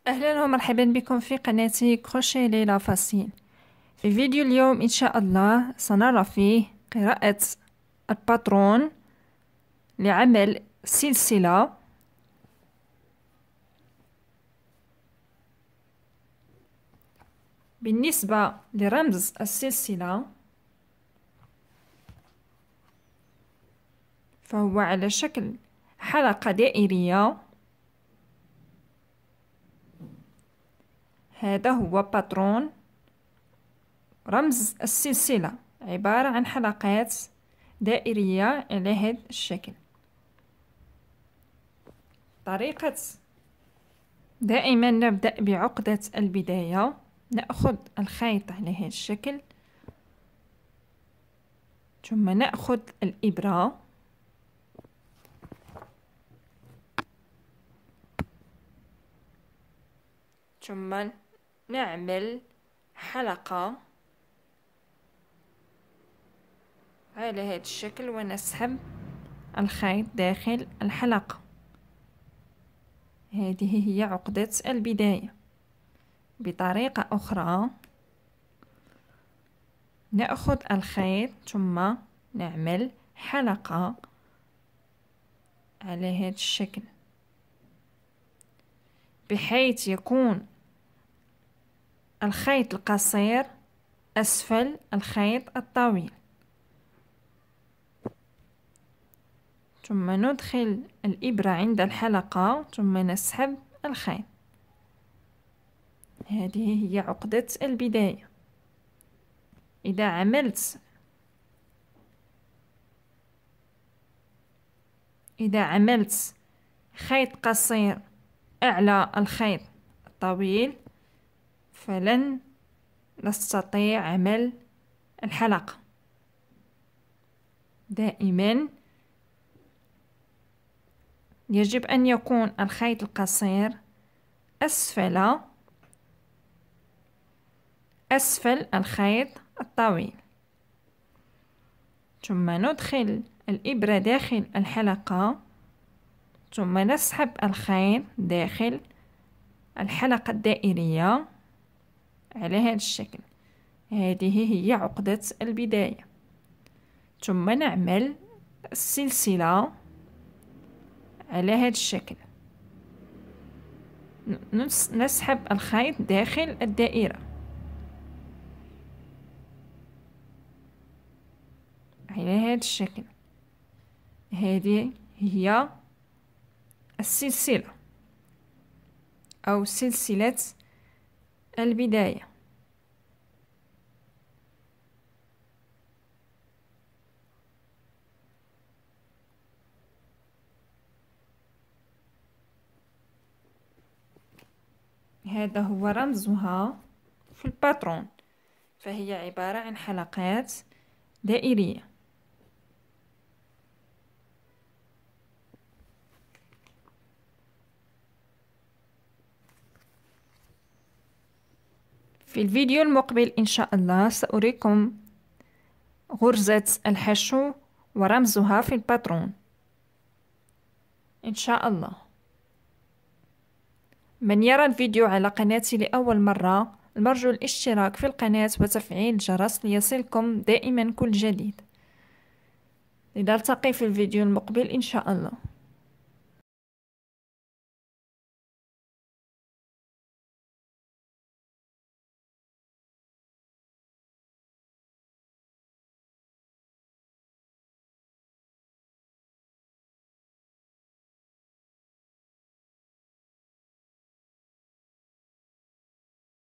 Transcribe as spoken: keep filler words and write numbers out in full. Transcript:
أهلا ومرحبا بكم في قناتي كروشيه ليلى فاسيل. في فيديو اليوم إن شاء الله سنرى فيه قراءة الباترون لعمل سلسلة. بالنسبة لرمز السلسلة فهو على شكل حلقة دائرية. هذا هو باترون. رمز السلسلة عبارة عن حلقات دائرية على هذا الشكل. طريقة دائما نبدأ بعقدة البداية. نأخذ الخيط على هذا الشكل، ثم نأخذ الإبرة ثم نعمل حلقة على هذا الشكل ونسحب الخيط داخل الحلقة. هذه هي عقدة البداية. بطريقة أخرى نأخذ الخيط ثم نعمل حلقة على هذا الشكل بحيث يكون الخيط القصير أسفل الخيط الطويل، ثم ندخل الإبرة عند الحلقة ثم نسحب الخيط. هذه هي عقدة البداية. إذا عملت إذا عملت خيط قصير أعلى الخيط الطويل فلن نستطيع عمل الحلقة. دائما يجب أن يكون الخيط القصير أسفل أسفل الخيط الطويل، ثم ندخل الإبرة داخل الحلقة ثم نسحب الخيط داخل الحلقة الدائرية على هذا الشكل. هذه هي عقدة البداية. ثم نعمل السلسلة على هذا الشكل. نسحب الخيط داخل الدائرة على هذا الشكل. هذه هي السلسلة أو سلسلة البداية. هذا هو رمزها في الباترون، فهي عبارة عن حلقات دائرية. في الفيديو المقبل إن شاء الله سأريكم غرزة الحشو ورمزها في الباترون إن شاء الله. من يرى الفيديو على قناتي لأول مرة المرجو الاشتراك في القناة وتفعيل الجرس ليصلكم دائما كل جديد. لنلتقي في الفيديو المقبل إن شاء الله.